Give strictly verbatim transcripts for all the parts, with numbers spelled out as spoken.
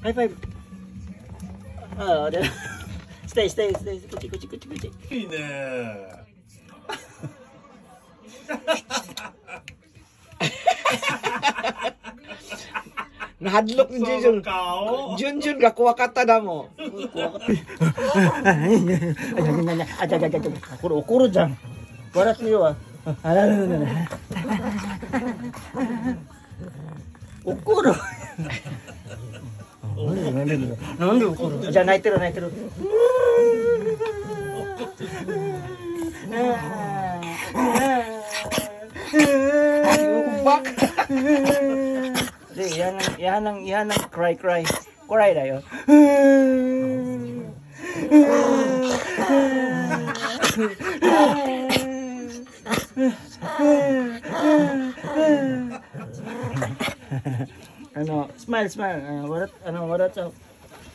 ハイファイブ。ああ、で、ステイステイステイ、こっちこっちこっちこっち。 いいね。 Nahadlok ni Junjun. Junjun gak kuha kata na mo. これ怒るじゃん。笑ってみようわ。怒る。なんで怒る？じゃあ泣いてる泣いてる。で、yan ang yan ang yan ang cry cry cry だよ。あのスマイルスマイル、あの笑っあの笑っちゃう。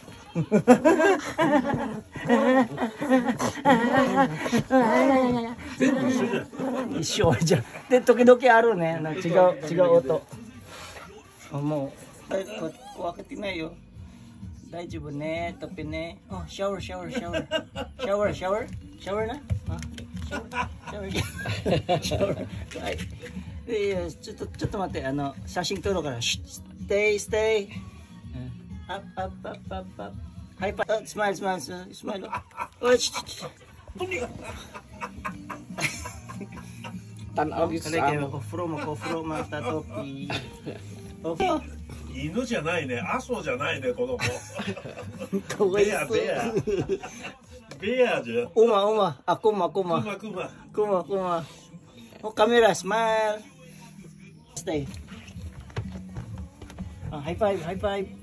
全部一緒じゃん。 一緒じゃん。で時々あるね、あの違う違う音。もうこ怖くてないよ。大丈夫ね、トッピね。あ、シャワーシャワーシャワーシャワーシャワーシャワーな。あ、シャワーシャワーシャワー。はい。いやちょっとちょっと待って、あの写真撮ろうから。ステイステイ。アップアップアップアップアップ。ハイパースマイルスマイルスマイル。おちちち。 Tanaw yun sa Kalagay amo. mo ko fro mo ko fro mata topi. 犬じゃないね、阿蘇じゃないね、この子。 かわいベア、 そう。 ベア。ベアじゃん。 おまおま、あこまこま。 クマ、クマ。 こまこま。おカメラスマイル。ステイ。あ、ハイファイブハイファイブ。